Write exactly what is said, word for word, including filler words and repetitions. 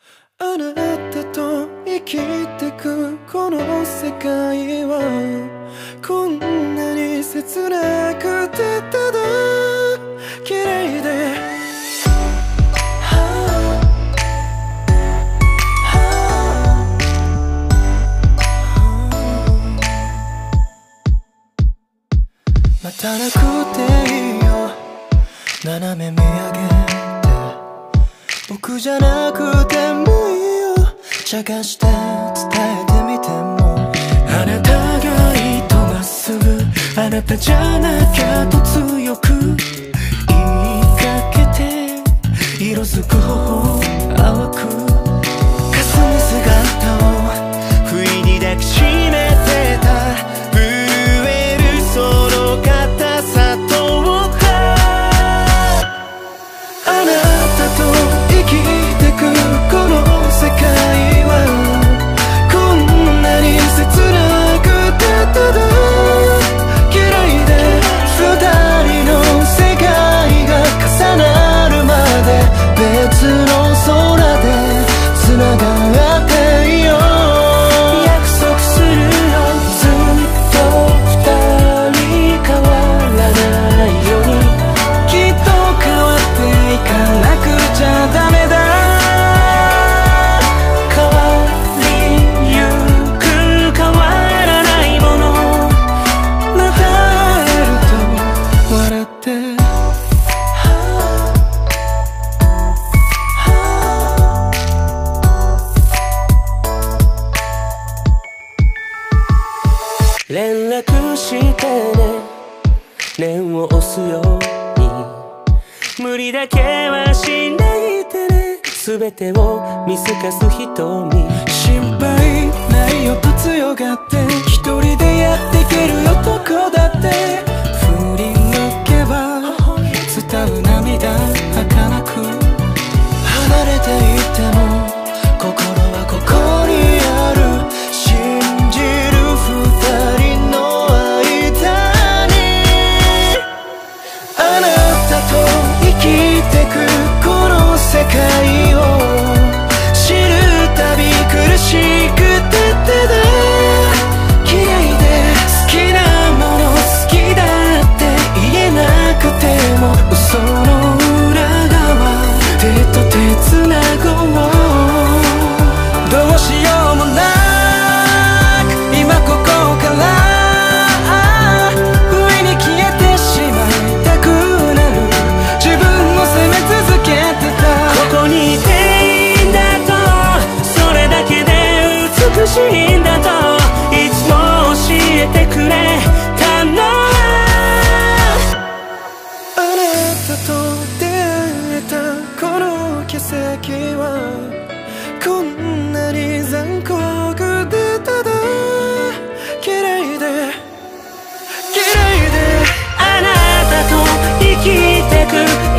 あなたと生きてくこの世界はこんなに切なくてただ綺麗で、はあはあ、待たなくていいよ斜め見上げて、僕じゃなくてもいいよ茶化して伝えてみても、あなたがいいとまっすぐ、あなたじゃなきゃと強く言いかけて、色づく頬淡く霞む姿を不意に抱きしめてた、震えるその硬さとあなたと生きてくこの世界はこんなに切なくてただ綺麗で、二人の世界が重なるまで別の空で繋がっていよう、約束するよずっと二人変わらないように、きっと変わっていかなくちゃダメだ、変わりゆく変わらないもの、また会えると笑って、はあはあ、連絡してね念を押すように、無理だけはしないでね、全てを見透かす瞳、心配ないよと強がって一人でやっていけるよどこだって、振り抜けば伝う涙儚く、離れていっても心はここにある、信じる二人の間に、あなたと生きてくこの世界を知るたび苦しくてただ綺麗で、好きなもの好きだって言えなくても嘘の裏側手と手つなごう、どうしようもなく今ここから不意に消えてしまいたくなる、自分を責め続けてた、ここにいていいんだとそれだけで美しいんだといつも教えてくれたの、あなたと出会えたこの奇跡はこんなに残酷でただ綺麗で綺麗で、あなたと生きてく